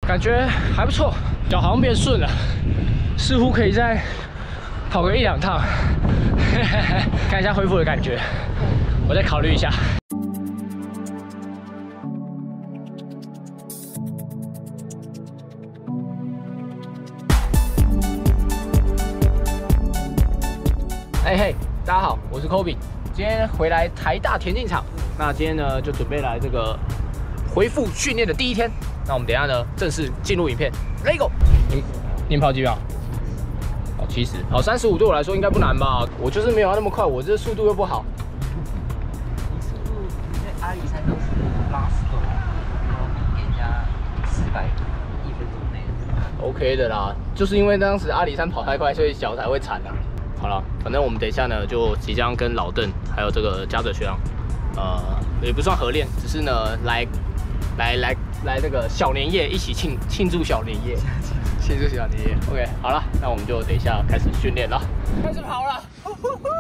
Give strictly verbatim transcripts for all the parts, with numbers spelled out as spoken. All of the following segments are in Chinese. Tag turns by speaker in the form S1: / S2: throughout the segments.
S1: 感觉还不错，脚好像变顺了，似乎可以再跑个一两趟，看一下恢复的感觉，我再考虑一下。 嘿嘿，大家好，我是 Kobe， 今天回来台大田径场，那今天呢就准备来这个恢复训练的第一天，那我们等一下呢正式进入影片 ，Let's go！ 你你跑几秒？跑七十，跑三十五对我来说应该不难吧？我就是没有那么快，我这速度又不好。
S2: 你速度因为阿里山都是拉手，然后给人家四百一分钟内。
S1: OK 的啦，就是因为当时阿里山跑太快，所以脚才会惨啊。 好了，反正我们等一下呢，就即将跟老邓还有这个嘉泽学长，呃，也不算合练，只是呢来来来来这个小年夜一起庆庆祝小年夜，庆祝小年夜。OK， 好了，那我们就等一下开始训练了，开始跑了。呼呼呼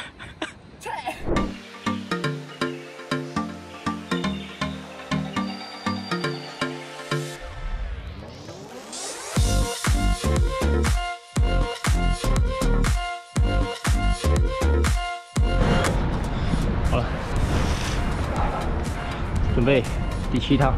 S1: 准备第七趟，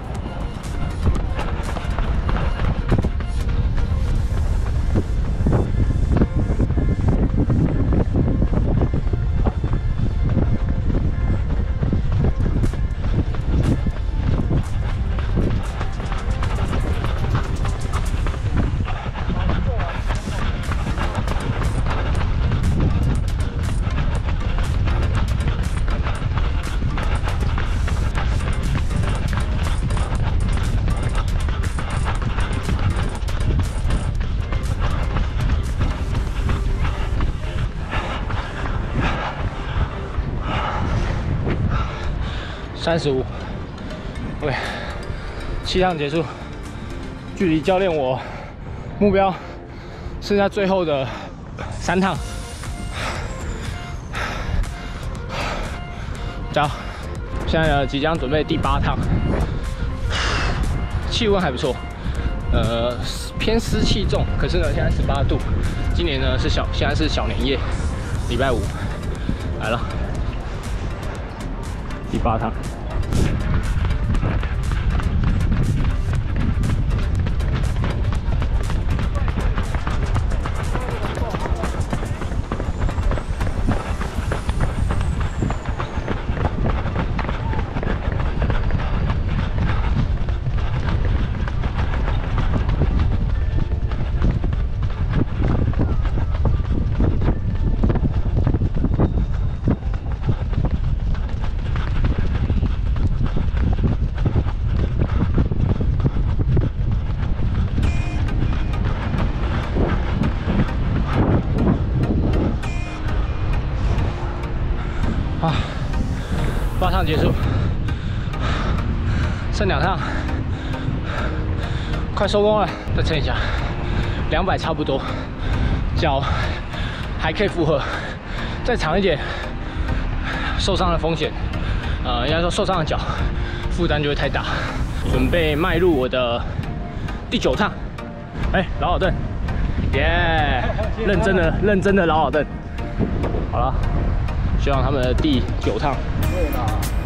S1: 三十五 ，OK， 七趟结束，距离教练我目标剩下最后的三趟，加油！现在呢，即将准备第八趟，气温还不错，呃，偏湿气重，可是呢，现在十八度，今年呢是小，现在是小年夜，礼拜五来了，第八趟。 啊，八趟结束，剩两趟，快收工了，再撑一下，两百差不多，脚还可以负荷，再长一点，受伤的风险，呃，应该说受伤的脚负担就会太大。准备迈入我的第九趟，哎，老老邓，耶、yeah ，认真的认真的老老邓，好了。 希望他们的第九趟。对啦。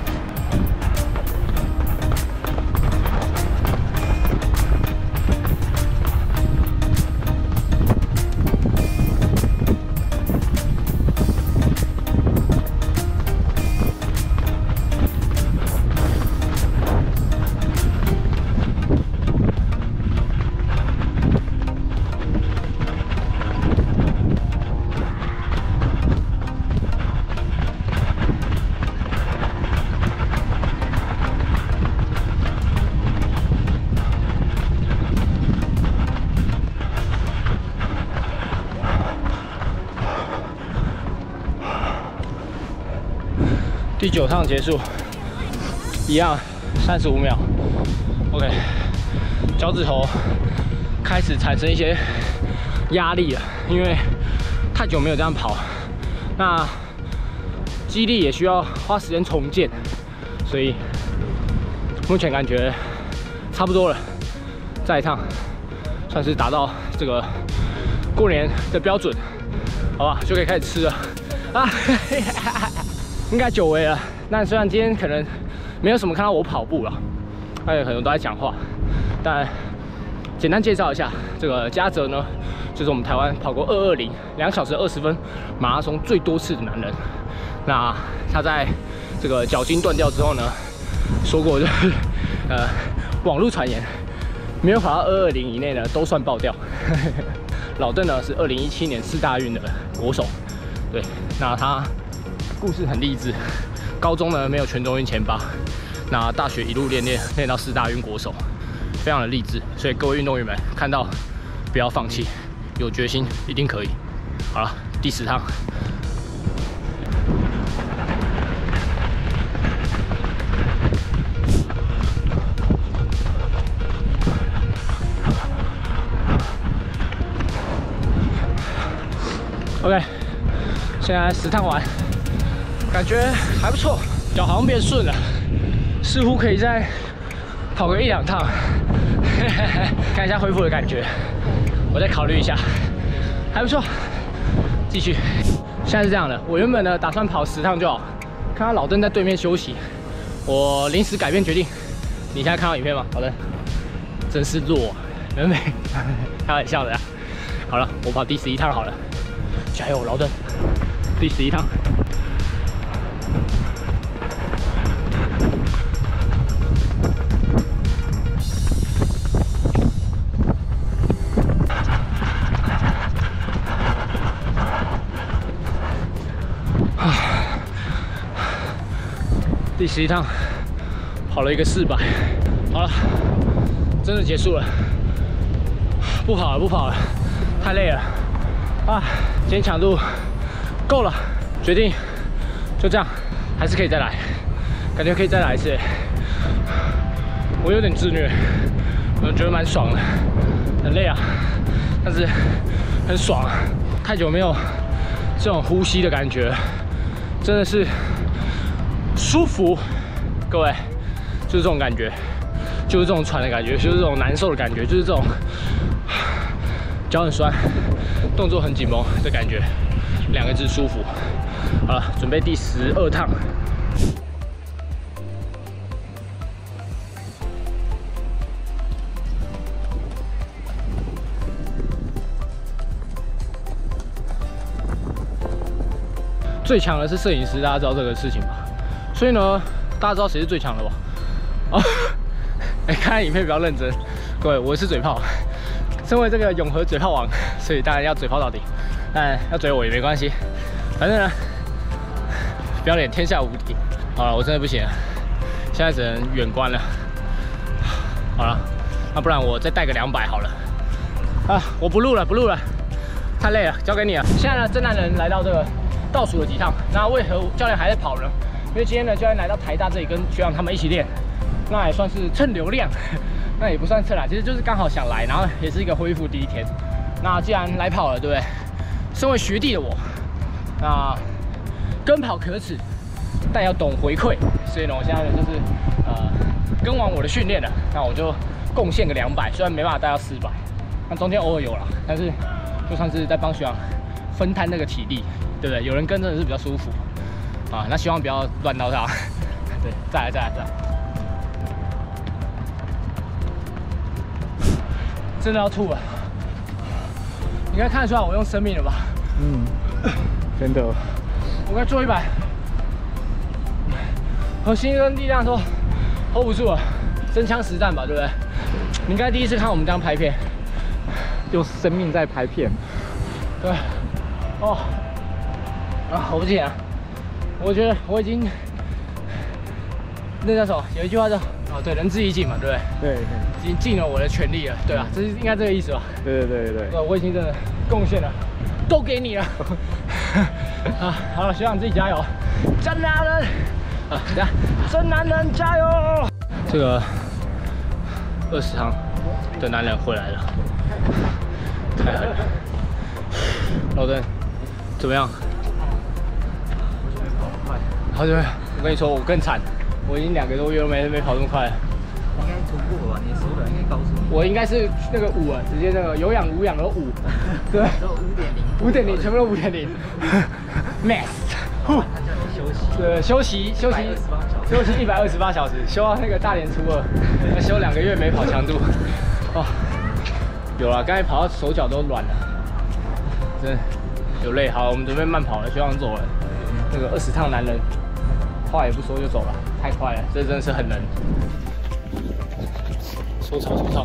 S1: 第九趟结束，一样三十五秒。OK， 脚趾头开始产生一些压力了，因为太久没有这样跑，那肌力也需要花时间重建，所以目前感觉差不多了。 再一趟，算是达到这个过年的标准，好吧，就可以开始吃了啊！应该久违了。那虽然今天可能没有什么看到我跑步了，还有很多都在讲话，但简单介绍一下，这个嘉泽呢，就是我们台湾跑过二二零两小时二十分马拉松最多次的男人。那他在这个脚筋断掉之后呢，说过就是呃，网络传言，没有跑到二二零以内呢，都算爆掉。老邓呢是二零一七年四大运的国手，对，那他故事很励志。高中呢没有全中运前八，那大学一路练练练到四大运国手，非常的励志。所以各位运动员们看到不要放弃，有决心一定可以。好了，第十趟。OK， 现在十趟完，感觉还不错，脚好像变顺了，似乎可以再跑个一两趟，看一下恢复的感觉。我再考虑一下，还不错，继续。现在是这样的，我原本呢打算跑十趟就好，看到老邓在对面休息，我临时改变决定。你现在看到影片吗？老邓，真是弱，美美，开玩笑的呀。好了，我跑第十一趟好了。加油，老邓！第十一趟。第十一趟，跑了一个四百。好了，真的结束了。不跑了，不跑了，太累了。啊，今天强度够了，决定就这样，还是可以再来，感觉可以再来一次。我有点自虐，我觉得蛮爽的，很累啊，但是很爽啊。太久没有这种呼吸的感觉，真的是舒服。各位，就是这种感觉，就是这种喘的感觉，就是这种难受的感觉，就是这种脚很酸。动作很紧绷的感觉，两个字舒服。好了，准备第十二趟。最强的是摄影师，大家知道这个事情吧？所以呢，大家知道谁是最强的吧？哦，哎，看影片比较认真。各位，我是嘴炮。身为这个永和嘴炮王，所以当然要嘴炮到底，但要追我也没关系，反正呢，不要脸天下无敌。好了，我真的不行了，现在只能远观了。好了，那不然我再带个两百好了。啊，我不录了，不录了，太累了，交给你了。现在呢，真男人来到这个倒数的几趟，那为何教练还在跑呢？因为今天呢，教练来到台大这里跟学长他们一起练，那也算是蹭流量。那也不算蹭啦，其实就是刚好想来，然后也是一个恢复第一天。那既然来跑了，对不对？身为学弟的我，那跟跑可耻，但要懂回馈。所以呢，我现在呢就是呃跟完我的训练了，那我就贡献个两百，虽然没办法带到四百，那中间偶尔有了，但是就算是在帮学长分摊那个体力，对不对？有人跟真的是比较舒服啊。那希望不要乱到他。对，再来，再来，再来。真的要吐了，你应该看得出来我用生命了吧？
S3: 嗯，真的。
S1: 我该做一百，核心跟力量都 hold 不住了，真枪实弹吧，对不对？你应该第一次看我们这样拍片，
S3: 用生命在拍片。
S1: 对，哦，啊，我不行啊，我觉得我已经那叫什么？有一句话叫哦，对，仁至义尽嘛，对不对？
S3: 对。
S1: 已经尽了我的全力了，对啊，这是应该这个意思吧？
S3: 对对对对。
S1: 对，我已经真的贡献了，都给你了。啊，好了，学长自己加油，真男人啊，等下，真男人加油！这个二十趟的男人回来了，太狠了。老邓，怎么样？好久没有，我跟你说，我更惨，我已经两个多月都没没跑这么快了。
S2: 应该突破吧？你手感应该告诉你。
S1: 我应该是那个五啊，直接那个有氧无氧的五，对，
S2: 都五点零，
S1: 五点零全部都五点零 ，max，
S2: 他叫你休息，
S1: 对，休息休息休息一百二十八小时，休到那个大年初二，要休两个月没跑强度，哦，有了，刚才跑到手脚都软了，真的有累。好，我们准备慢跑了，学长走了，那个二十趟男人，话也不说就走了，太快了，这真的是很能。收草收草。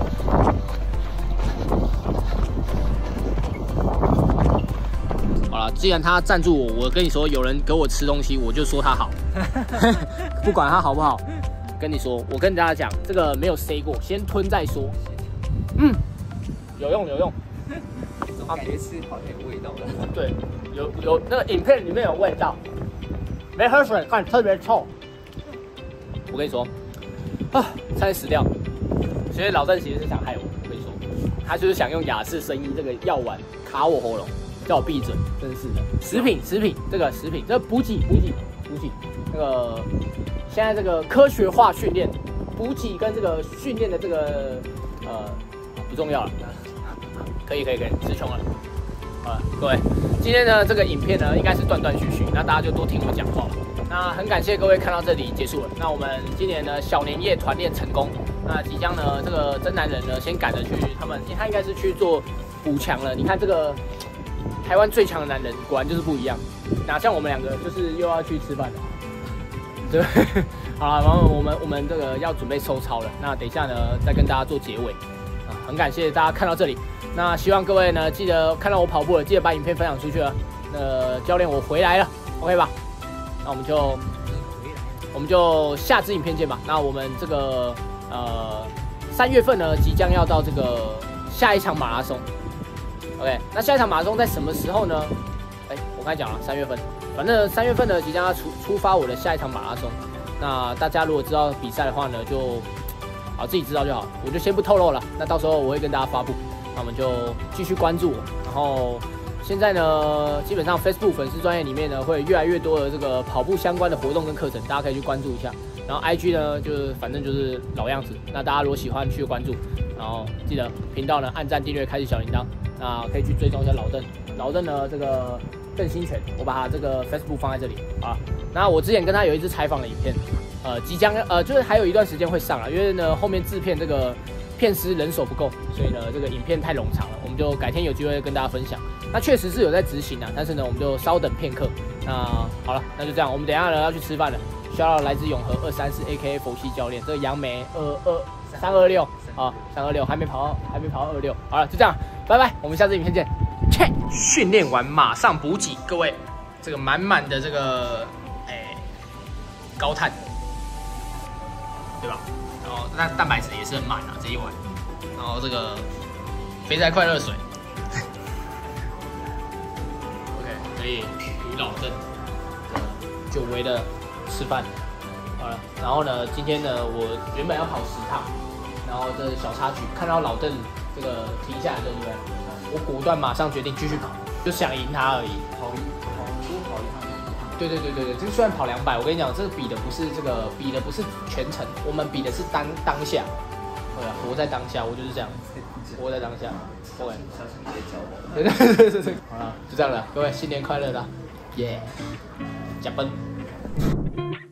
S1: 好了，既然他赞助我，我跟你说，有人给我吃东西，我就说他好，不管他好不好。跟你说，我跟大家讲，这个没有 say 过，先吞再说。嗯，有用有用。
S2: 总感觉吃好像有味道了。
S1: 对，有有那个影片里面有味道，没喝水，看特别臭。我跟你说，啊，差点死掉。所以老郑其实是想害我，我跟你说，他就是想用雅士生医这个药丸卡我喉咙，叫我闭嘴，真是的。食品食品这个食品，这个补给补给补给，那个现在这个科学化训练，补给跟这个训练的这个呃不重要了，可以可以可以，词穷了。好了，各位，今天呢这个影片呢应该是断断续续，那大家就多听我讲话。那很感谢各位看到这里结束了。那我们今年呢小年夜团练成功。那即将呢，这个真男人呢，先赶着去他们，他应该是去做补强了。你看这个台湾最强的男人，果然就是不一样，哪像我们两个，就是又要去吃饭了。对，好了，然后我们我们这个要准备收操了。那等一下呢，再跟大家做结尾。啊，很感谢大家看到这里。那希望各位呢，记得看到我跑步了，记得把影片分享出去了。那教练我回来了 ，OK 吧？那我们就我们就下支影片见吧。那我们这个。呃，三月份呢，即将要到这个下一场马拉松。OK， 那下一场马拉松在什么时候呢？哎、欸，我刚才讲了，三月份。反正三月份呢，即将要出出发我的下一场马拉松。那大家如果知道比赛的话呢，就好自己知道就好，我就先不透露了。那到时候我会跟大家发布，那我们就继续关注我。然后现在呢，基本上 Facebook 粉丝专页里面呢，会越来越多的这个跑步相关的活动跟课程，大家可以去关注一下。然后 I G 呢，就是反正就是老样子。那大家如果喜欢，去关注，然后记得频道呢按赞、订阅、开启小铃铛。那可以去追踪一下老邓。老邓呢，这个邓新全，我把他这个 Facebook 放在这里啊。那我之前跟他有一支采访的影片，呃，即将呃就是还有一段时间会上了，因为呢后面制片这个片师人手不够，所以呢这个影片太冗长了，我们就改天有机会跟大家分享。那确实是有在执行啊，但是呢我们就稍等片刻。那好了，那就这样，我们等一下呢要去吃饭了。需要来自永和二三四 A K A 佛系教练，这个杨梅二二三二六啊，三二六还没跑到，还没跑到二六。好了，就这样，拜拜，我们下次影片见。切，训练完马上补给，各位，这个满满的这个哎、欸、高碳，对吧？然后那蛋白质也是很满啊，这一碗。然后这个肥宅快乐水 ，OK， 可以与老郑久违的。吃饭，好了，然后呢，今天呢，我原本要跑十趟，然后这小插曲，看到老邓这个停下来，对不对？我果断马上决定继续跑，就想赢他而已。
S2: 跑一跑多跑一趟。
S1: 对对对对对，这个虽然跑两百，我跟你讲，这个比的不是这个比的不是全程，我们比的是当当下，对啊，活在当下，我就是这样，活在当下。对，
S2: 小心你的脚。
S1: 对对对对对，好了，就这样了，各位新年快乐啦，耶，加奔。